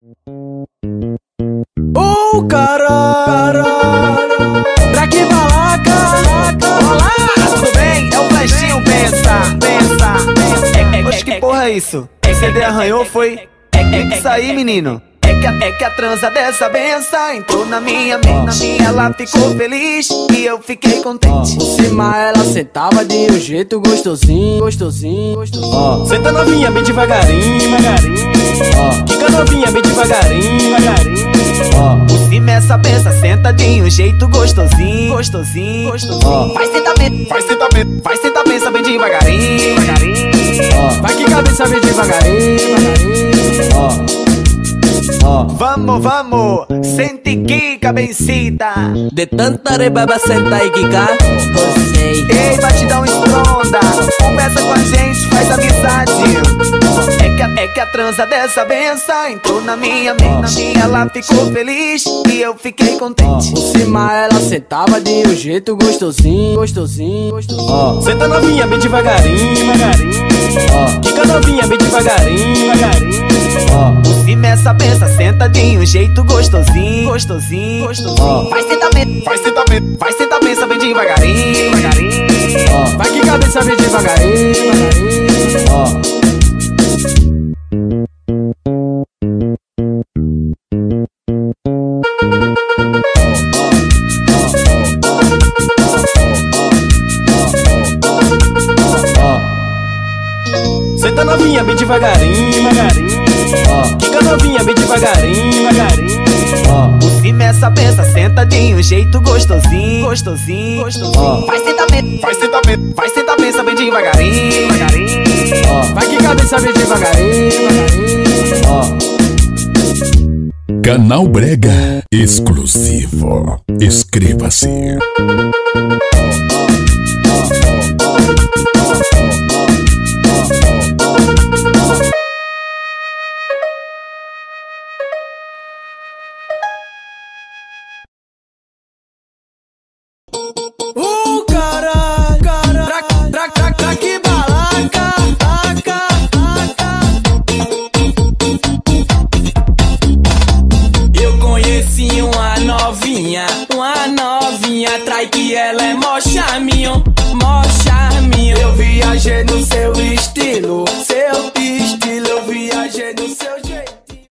Caralho, Traque Balaca, olá, tudo bem? É o Flechinho, pensa. Oxe, que porra é isso? CD arranhou, foi? Tem que sair, menino. É que a transa dessa benção entrou na minha mente. Ela ficou feliz e eu fiquei contente. Por cima ela sentava de um jeito gostosinho. Senta novinha bem devagarinho. Fica novinha bem devagarinho. Por cima essa benção senta de um jeito gostosinho. Vai sentar benção bem devagarinho. Vai que cabeça bem devagarinho. Vamos, sente e quica, bencita. De tanta rebaba senta e quica, gostei. Ei, batidão estronda, conversa com a gente, faz amizade. É que a transa dessa benção entrou na minha mente. Ela ficou feliz e eu fiquei contente. Por cima ela sentava de um jeito gostosinho. Senta novinha bem devagarinho. Fica novinha bem devagarinho. Por cima essa benção senta de um jeito gostosinho. Vai sentar benção bem devagarinho. Vai que cabeça bem devagarinho. Senta novinha bem devagarinho. Fica novinha bem devagarinho. Por cima essa benção senta de um jeito gostosinho. Vai sentar benção bem devagarinho. Vai que cabeça bem devagarinho. Canal Brega exclusivo. Inscreva-se. Traque Balaca. Eu conheci uma novinha, trai que ela é mó charminho. Eu viajei no seu estilo,